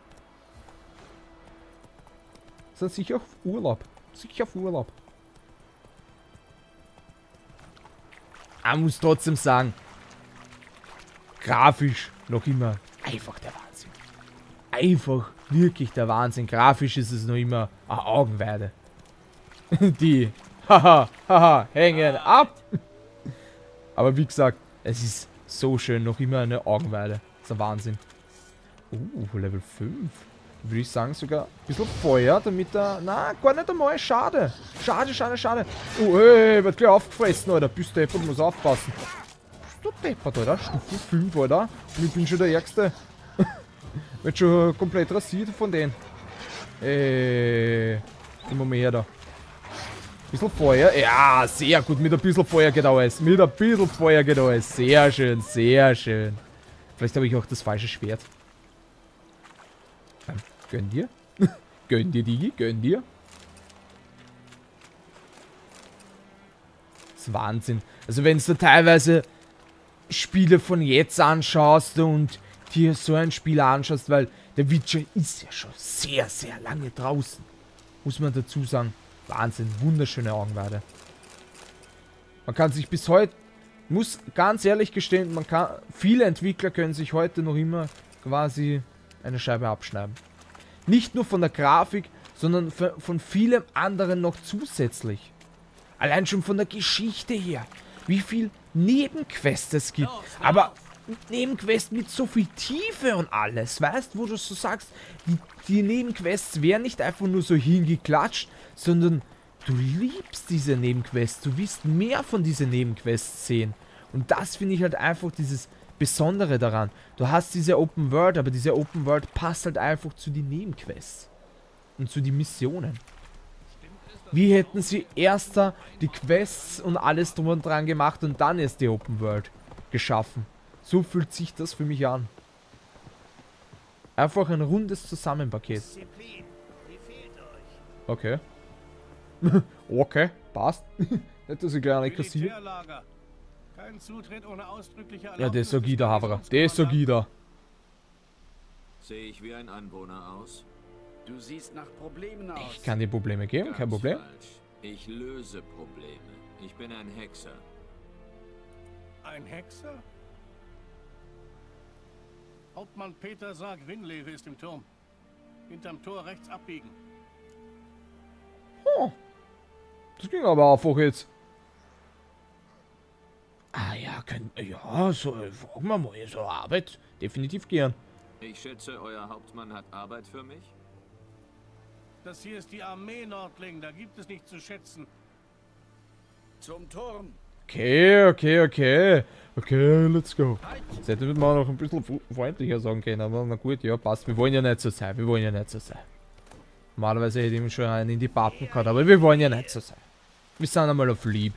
Sind sicher auf Urlaub. Sicher auf Urlaub. Ich muss trotzdem sagen, grafisch noch immer einfach der Wahnsinn. Einfach wirklich der Wahnsinn. Grafisch ist es noch immer eine Augenweide. Die, haha, haha, hängen ab. Aber wie gesagt, es ist so schön, noch immer eine Augenweide. Das ist ein Wahnsinn. Uh, Level fünf. Würde ich sagen, sogar ein bisschen Feuer, damit er... Na, gar nicht einmal. Schade. Schade, schade, schade. Oh, ey, wird gleich aufgefressen, Alter. Bist deppert, muss aufpassen. Bist du deppert, Alter? Stufe fünf, Alter. Und ich bin schon der Ärgste. Wird schon komplett rasiert von denen. Ey. Immer mehr da. Bisschen Feuer. Ja, sehr gut. Mit ein bisschen Feuer geht alles. Mit ein bisschen Feuer geht alles. Sehr schön, sehr schön. Vielleicht habe ich auch das falsche Schwert. Ähm, gönn dir. Gönn dir, Digi. Gönn dir. Das ist Wahnsinn. Also wenn du teilweise Spiele von jetzt anschaust und dir so ein Spiel anschaust, weil der Witcher ist ja schon sehr, sehr lange draußen. Muss man dazu sagen. Wahnsinn, wunderschöne Augenweide. Man kann sich bis heute, muss ganz ehrlich gestehen, man kann, viele Entwickler können sich heute noch immer quasi eine Scheibe abschneiden. Nicht nur von der Grafik, sondern von vielem anderen noch zusätzlich. Allein schon von der Geschichte her. Wie viel Nebenquests es gibt. Aber Nebenquests mit so viel Tiefe und alles. Weißt du, wo du so sagst, die, die Nebenquests wären nicht einfach nur so hingeklatscht, sondern du liebst diese Nebenquests. Du willst mehr von diesen Nebenquests sehen. Und das finde ich halt einfach dieses Besondere daran. Du hast diese Open World, aber diese Open World passt halt einfach zu den Nebenquests. Und zu den Missionen. Wie hätten sie erst da die Quests und alles drum und dran gemacht und dann erst die Open World geschaffen. So fühlt sich das für mich an. Einfach ein rundes Zusammenpaket. Okay. Okay, passt. Nicht, dass ich gleich nicht kassiere. Ja, der ist so Gida, Havara. Der ist so Gida.
Sehe ich wie ein Anwohner aus?
Du siehst nach Problemen aus.
Ich kann dir Probleme geben,
Ganz
kein Problem.
Falsch. Ich löse Probleme. Ich bin ein Hexer.
Ein Hexer? Hauptmann Peter sagt, Winlewe ist im Turm. Hinterm Tor rechts abbiegen.
Oh. Das ging aber einfach jetzt. Ah ja, können, ja, so, fragen wir mal, so Arbeit definitiv gern.
Ich schätze, euer Hauptmann hat Arbeit für mich?
Das hier ist die Armee Nordling, da gibt es nichts zu schätzen. Zum Turm.
Okay, okay, okay. Okay, let's go. Das hätte man noch ein bisschen freundlicher sagen können, aber na gut, ja, passt. Wir wollen ja nicht so sein, wir wollen ja nicht so sein. Normalerweise hätte ich ihm schon einen in die Pappen gehabt, aber wir wollen ja nicht so sein. Wir sind einmal auf lieb.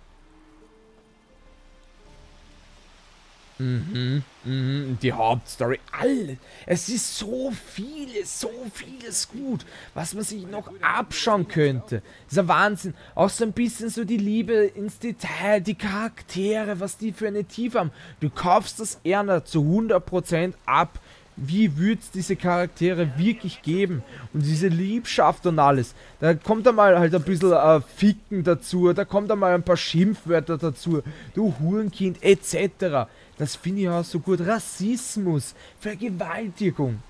Mhm, mhm, die Hauptstory, alles. Es ist so vieles, so vieles gut, was man sich noch abschauen könnte. Das ist ein Wahnsinn. Auch so ein bisschen so die Liebe ins Detail, die Charaktere, was die für eine Tiefe haben. Du kaufst das eher zu hundert Prozent ab. Wie würde es diese Charaktere wirklich geben? Und diese Liebschaft und alles. Da kommt einmal halt ein bisschen äh, Ficken dazu, da kommt einmal ein paar Schimpfwörter dazu. Du Hurenkind, et cetera. Das finde ich auch so gut. Rassismus, Vergewaltigung.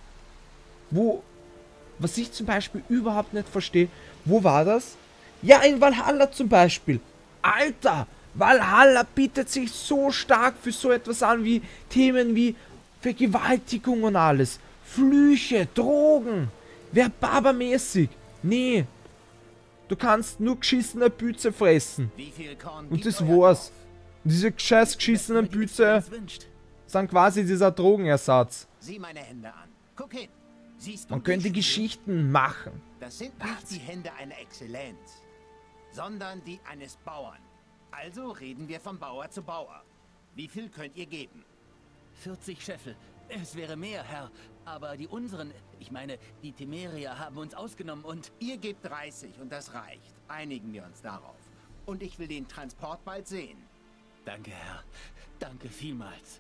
Wo, was ich zum Beispiel überhaupt nicht verstehe, wo war das? Ja, in Valhalla zum Beispiel. Alter, Valhalla bietet sich so stark für so etwas an, wie Themen wie Vergewaltigung und alles. Flüche, Drogen. Verbabermäßig. Nee. Du kannst nur geschissene Büze fressen. Und das war's. Und diese scheiß geschissenen Büze sind quasi dieser Drogenersatz.
Sieh meine Hände an. Guck hin. Siehst du
Man könnte
die
Geschichten machen.
Das sind nicht die Hände einer Exzellenz, sondern die eines Bauern. Also reden wir von Bauer zu Bauer. Wie viel könnt ihr geben?
vierzig Scheffel. Es wäre mehr, Herr. Aber die unseren, ich meine, die Temerier haben uns ausgenommen und...
Ihr gebt dreißig und das reicht. Einigen wir uns darauf. Und ich will den Transport bald sehen.
Danke, Herr. Danke vielmals.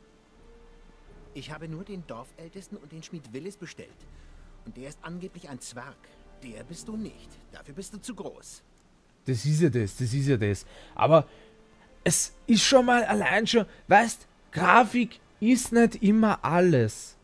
Ich habe nur den Dorfältesten und den Schmied Willis bestellt. Und der ist angeblich ein Zwerg. Der bist du nicht. Dafür bist du zu groß.
Das ist ja das, das ist ja das. Aber es ist schon mal allein schon, weißt, Grafik ist nicht immer alles.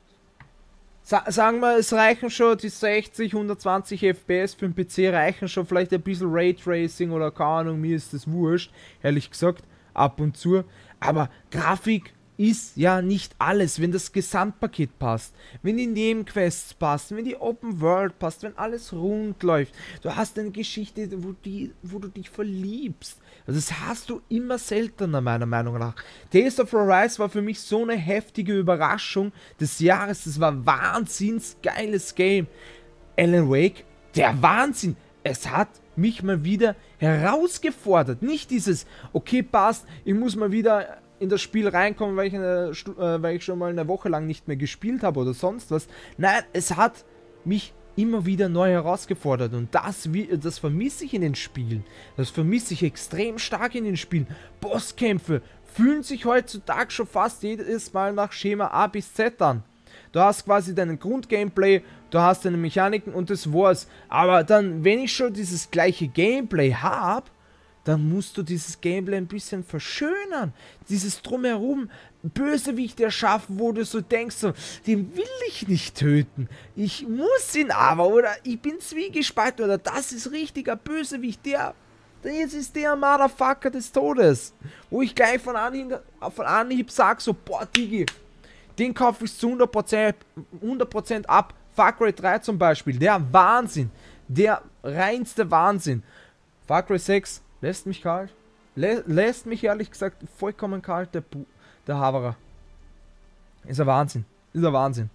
Sa sagen wir, es reichen schon die sechzig, hundertzwanzig F P S für den P C, reichen schon vielleicht ein bisschen Raytracing oder keine Ahnung, mir ist das wurscht, ehrlich gesagt, ab und zu. Aber Grafik ist ja nicht alles, wenn das Gesamtpaket passt, wenn die Nebenquests passen, wenn die Open World passt, wenn alles rund läuft. Du hast eine Geschichte, wo, die, wo du dich verliebst. Also das hast du immer seltener, meiner Meinung nach. Tales of Arise war für mich so eine heftige Überraschung des Jahres. Das war ein wahnsinns geiles Game. Alan Wake, der Wahnsinn. Es hat mich mal wieder herausgefordert. Nicht dieses, okay, passt, ich muss mal wieder in das Spiel reinkommen, weil ich, eine, äh, weil ich schon mal eine Woche lang nicht mehr gespielt habe oder sonst was. Nein, es hat mich immer wieder neu herausgefordert und das, das vermisse ich in den Spielen. Das vermisse ich extrem stark in den Spielen. Bosskämpfe fühlen sich heutzutage schon fast jedes Mal nach Schema A bis Z an. Du hast quasi deinen Grundgameplay, du hast deine Mechaniken und das war's. Aber dann, wenn ich schon dieses gleiche Gameplay habe, dann musst du dieses Gameplay ein bisschen verschönern. Dieses Drumherum, Bösewicht erschaffen, wo du so denkst, so, den will ich nicht töten. Ich muss ihn aber, oder ich bin zwiegespalten, oder das ist richtiger Bösewicht, der, das ist der Motherfucker des Todes. Wo ich gleich von Anhieb, von Anhieb sage, so, boah, Digi, den kaufe ich zu hundert Prozent, hundert Prozent ab. Far Cry drei zum Beispiel, der Wahnsinn, der reinste Wahnsinn. Far Cry sechs lässt mich kalt, Lä lässt mich ehrlich gesagt vollkommen kalt, der, Bu der Haverer. Ist ein Wahnsinn, ist ein Wahnsinn.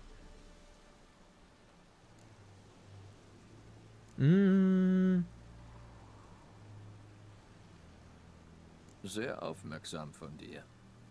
Mm.
Sehr aufmerksam von dir.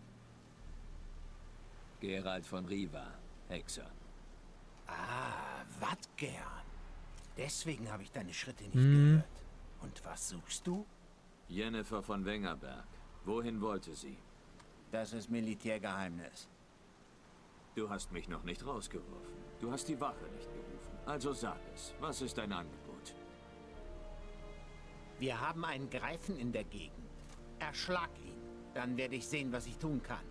Geralt von Riva, Hexer.
Ah, wat gern. Deswegen habe ich deine Schritte nicht
Mm.
gehört. Und was suchst du?
Jennifer von Wengerberg. Wohin wollte sie?
Das ist Militärgeheimnis.
Du hast mich noch nicht rausgeworfen. Du hast die Wache nicht gerufen. Also sag es. Was ist dein Angebot?
Wir haben einen Greifen in der Gegend. Erschlag ihn. Dann werde ich sehen, was ich tun kann.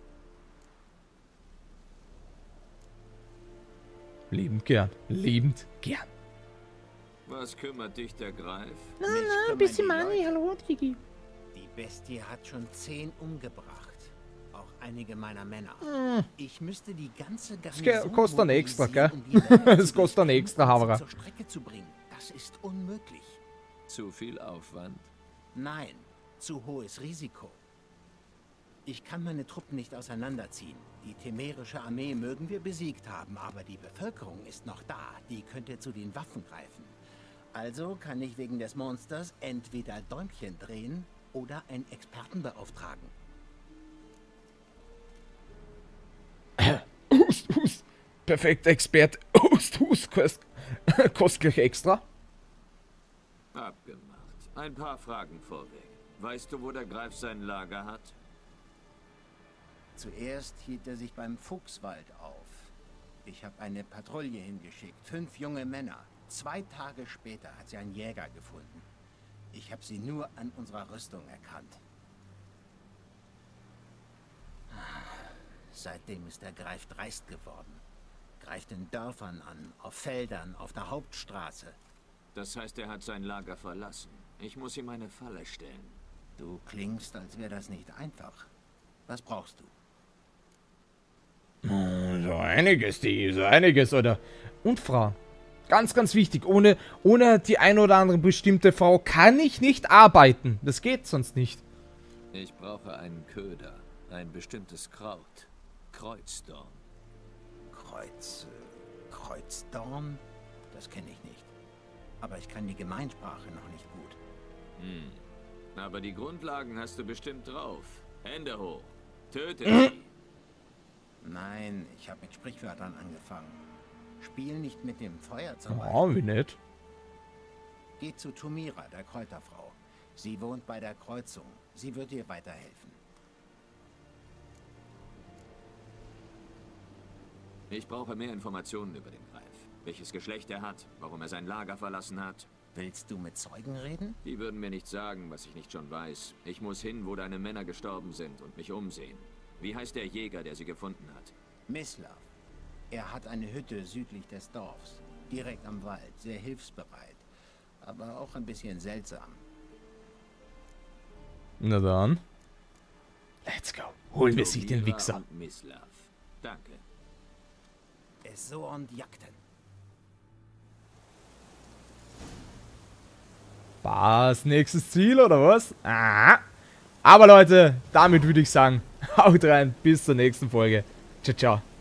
Liebend gern, liebend gern.
Was kümmert dich der Greif?
Na, na, ein bisschen Money, hallo, Digi. Die Bestie hat schon zehn umgebracht. Auch einige meiner Männer.
Mm.
Ich müsste die ganze
Das
Garnison
kostet dann extra, gell?
um die Männer
Das kostet dann extra, Haverer.
zur Strecke zu bringen. Das ist unmöglich.
Zu viel Aufwand?
Nein, zu hohes Risiko. Ich kann meine Truppen nicht auseinanderziehen. Die temerische Armee mögen wir besiegt haben, aber die Bevölkerung ist noch da. Die könnte zu den Waffen greifen. Also kann ich wegen des Monsters entweder Däumchen drehen oder einen Experten beauftragen.
Hust, hust. Perfekter Experte. Hust, hust. Kost, kostet gleich extra.
Abgemacht. Ein paar Fragen vorweg. Weißt du, wo der Greif sein Lager hat?
Zuerst hielt er sich beim Fuchswald auf. Ich habe eine Patrouille hingeschickt. Fünf junge Männer. Zwei Tage später hat sie einen Jäger gefunden. Ich habe sie nur an unserer Rüstung erkannt. Seitdem ist der Greif dreist geworden. Greift in Dörfern an, auf Feldern, auf der Hauptstraße.
Das heißt, er hat sein Lager verlassen. Ich muss ihm eine Falle stellen.
Du klingst, als wäre das nicht einfach. Was brauchst du?
So einiges, die, so einiges, oder? Und Frauen. Ganz, ganz wichtig. Ohne, ohne die ein oder andere bestimmte Frau kann ich nicht arbeiten. Das geht sonst nicht.
Ich brauche einen Köder. Ein bestimmtes Kraut. Kreuzdorn.
Kreuz... Kreuzdorn? Das kenne ich nicht. Aber ich kann die Gemeinsprache noch nicht gut.
Hm. Aber die Grundlagen hast du bestimmt drauf. Hände hoch. Töte sie.
Nein, ich habe mit Sprichwörtern angefangen. Spiel nicht mit dem Feuer zum Beispiel.
Oh, wie nett.
Geh zu Tumira, der Kräuterfrau. Sie wohnt bei der Kreuzung. Sie wird dir weiterhelfen.
Ich brauche mehr Informationen über den Greif. Welches Geschlecht er hat, warum er sein Lager verlassen hat.
Willst du mit Zeugen reden?
Die würden mir nicht sagen, was ich nicht schon weiß. Ich muss hin, wo deine Männer gestorben sind und mich umsehen. Wie heißt der Jäger, der sie gefunden hat?
Mislav. Er hat eine Hütte südlich des Dorfs. Direkt am Wald. Sehr hilfsbereit. Aber auch ein bisschen seltsam.
Na dann. Let's go. Holen wir sich den Wichser.
Und Mislav. Danke.
Es so und Jagden.
Was? Nächstes Ziel oder was? Ah. Aber Leute, damit würde ich sagen, haut rein, bis zur nächsten Folge. Ciao, ciao.